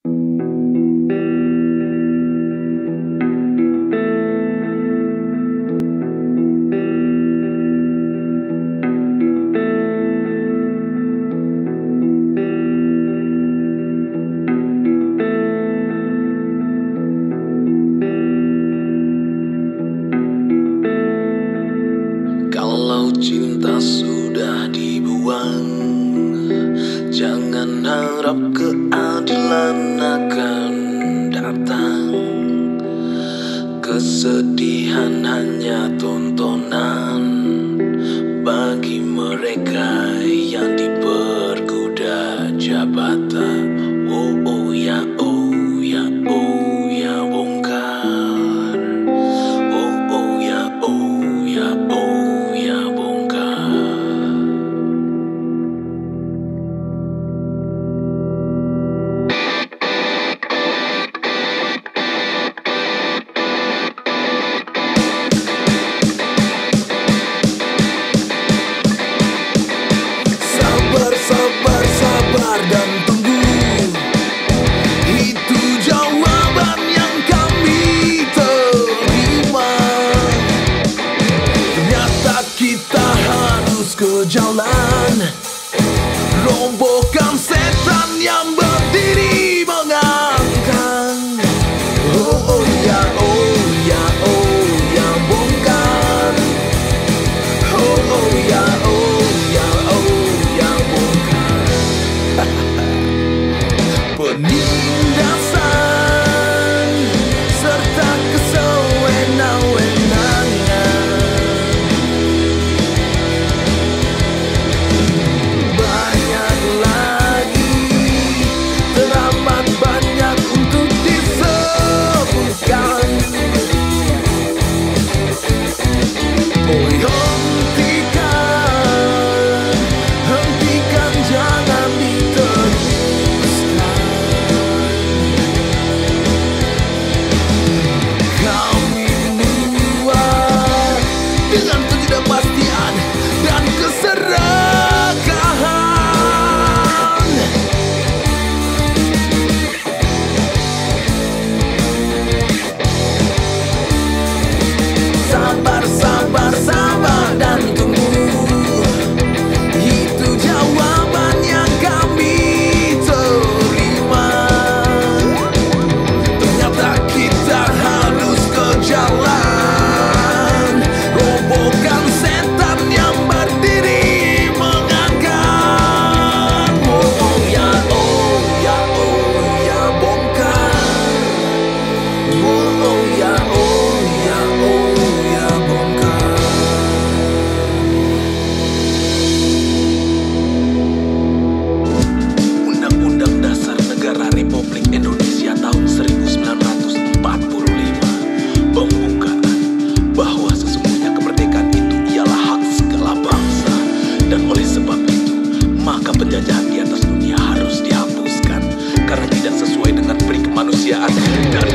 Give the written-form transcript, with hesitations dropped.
Kalau cinta sudah dibuang, jangan harap keadilan akan datang. Kesedihan hanya tontonan bagi mereka yang diperkuda jabatan. Oh oh ya, oh ya, oh ya bongkar. Oh oh ya, oh ya, oh ya bongkar. Sabar, sabar, sabar dan tunggu. Itu jawaban yang kami terima. Ternyata kita harus ke jalan, robohkan setan yang berdiri mengangkang. Oh oh ya, oh ya, oh ya bongkar. Oh oh ya, oh ya, oh ya bongkar. Penindasan serta kesewenang-wenangan, banyak lagi, teramat banyak untuk disebutkan. Oh hentikan, jangan diteruskan. Kami buat dengan ketidakpastian dan keserakahan. Sabar, sabar, sabar dan tunggu. Itu jawaban yang kami terima. Ternyata kita harus ke jalan, robohkan setan yang berdiri mengangkat. Oh oh ya, oh ya, oh ya bongkar. Oh oh ya, oh ya, oh ya bongkar. Undang-Undang Dasar Negara Republik Indonesia tahun 1945 membuktikan bahwa sesungguhnya kemerdekaan itu ialah hak segala bangsa, dan oleh sebab itu maka penjajahan di atas dunia harus dihapuskan karena tidak sesuai dengan peri kemanusiaan dan